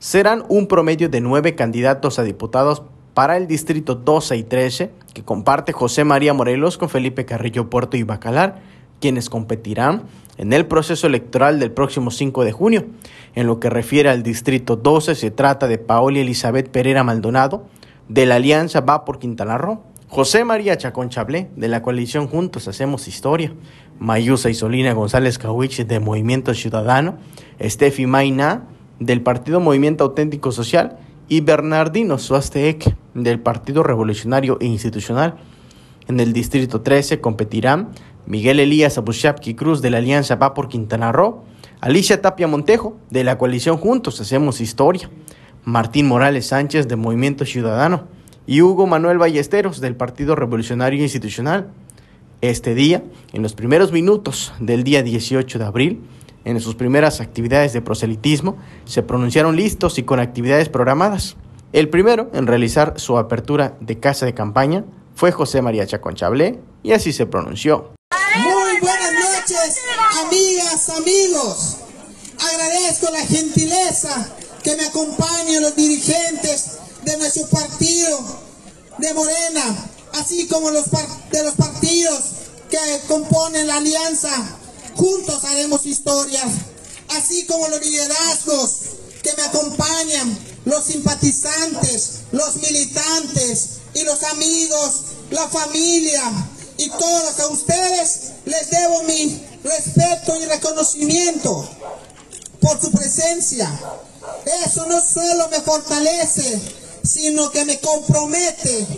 Serán un promedio de 9 candidatos a diputados para el distrito 12 y 13, que comparte José María Morelos con Felipe Carrillo Puerto y Bacalar, quienes competirán en el proceso electoral del próximo 5 de junio. En lo que refiere al distrito 12, se trata de Paola Elizabeth Pereira Maldonado, de la Alianza Va por Quintana Roo; José María Chacón Chablé, de la coalición Juntos Hacemos Historia; Mayusa Isolina González Cahuich, de Movimiento Ciudadano; Estefi Mayna, del Partido Movimiento Auténtico Social; y Bernardino Suasteec, del Partido Revolucionario e Institucional. En el distrito 13 competirán Miguel Elías Abushapki Cruz, de la Alianza Va por Quintana Roo; Alicia Tapia Montejo, de la coalición Juntos Hacemos Historia; Martín Morales Sánchez, de Movimiento Ciudadano; y Hugo Manuel Ballesteros, del Partido Revolucionario Institucional. Este día, en los primeros minutos del día 18 de abril, en sus primeras actividades de proselitismo, se pronunciaron listos y con actividades programadas. El primero en realizar su apertura de casa de campaña fue José María Chacón Chablé, y así se pronunció. Muy buenas noches, amigas, amigos. Agradezco la gentileza que me acompañan los dirigentes de nuestro partido de Morena, así como de los partidos que componen la alianza Juntos Haremos Historia, así como los liderazgos que me acompañan, los simpatizantes, los militantes y los amigos, la familia, y todos a ustedes les debo mi respeto y reconocimiento por su presencia. Eso no solo me fortalece, sino que me compromete.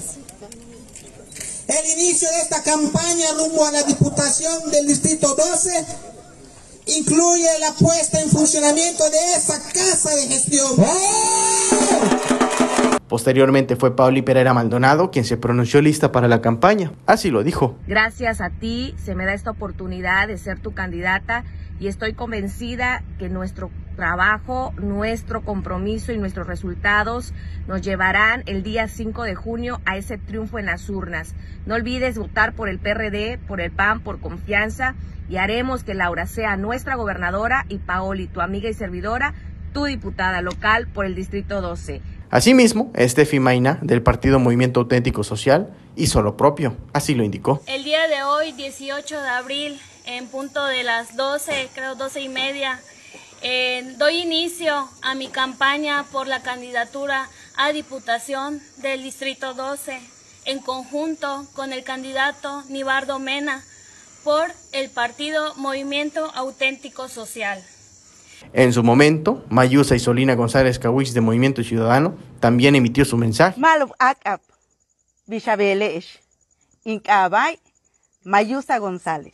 El inicio de esta campaña rumbo a la Diputación del Distrito 12 incluye la puesta en funcionamiento de esa casa de gestión. Posteriormente fue Paola Pereira Maldonado quien se pronunció lista para la campaña. Así lo dijo. Gracias a ti se me da esta oportunidad de ser tu candidata y estoy convencida que nuestro trabajo, nuestro compromiso y nuestros resultados nos llevarán el día 5 de junio a ese triunfo en las urnas. No olvides votar por el PRD, por el PAN, por Confianza, y haremos que Laura sea nuestra gobernadora y Paoli, tu amiga y servidora, tu diputada local por el Distrito 12. Asimismo, Estefi Mayna, del Partido Movimiento Auténtico Social, hizo lo propio, así lo indicó. El día de hoy, 18 de abril, en punto de las 12, creo 12:30, doy inicio a mi campaña por la candidatura a Diputación del Distrito 12, en conjunto con el candidato Nibardo Mena, por el Partido Movimiento Auténtico Social. En su momento, Mayusa Isolina González Cahuich, de Movimiento Ciudadano, también emitió su mensaje. Malub Akap, Bishabelesh, Inkabay, Mayusa González.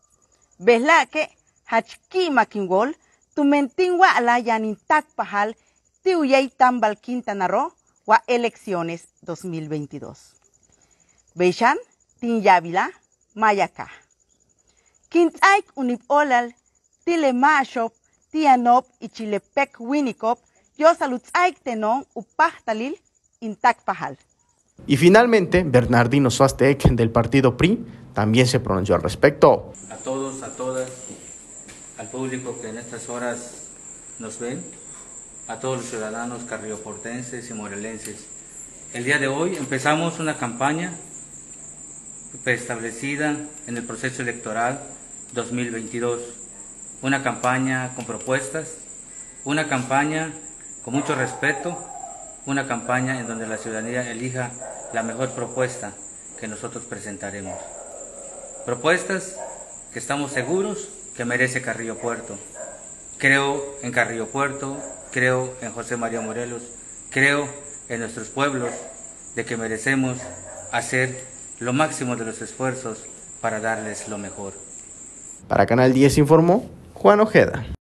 Beslaque, Hachki Makingol, Tumentingwa Alayanintak Pajal, Tiuyay Tambal Quintana Roo, wa elecciones 2022. Beishan, Tinyavila, Mayaka. Quintaik Unip Olal, Tile Mashop, Tianop y Chilepec Winicop, yo salutzaik tenon upahtalil intac pajal. Y finalmente, Bernardino Suasteec, del partido PRI, también se pronunció al respecto. A todos, a todas, al público que en estas horas nos ven, a todos los ciudadanos carrioportenses y morelenses. El día de hoy empezamos una campaña preestablecida en el proceso electoral 2022. Una campaña con propuestas, una campaña con mucho respeto, una campaña en donde la ciudadanía elija la mejor propuesta que nosotros presentaremos. Propuestas que estamos seguros que merece Carrillo Puerto. Creo en Carrillo Puerto, creo en José María Morelos, creo en nuestros pueblos, de que merecemos hacer lo máximo de los esfuerzos para darles lo mejor. Para Canal 10 informó Juan Ojeda.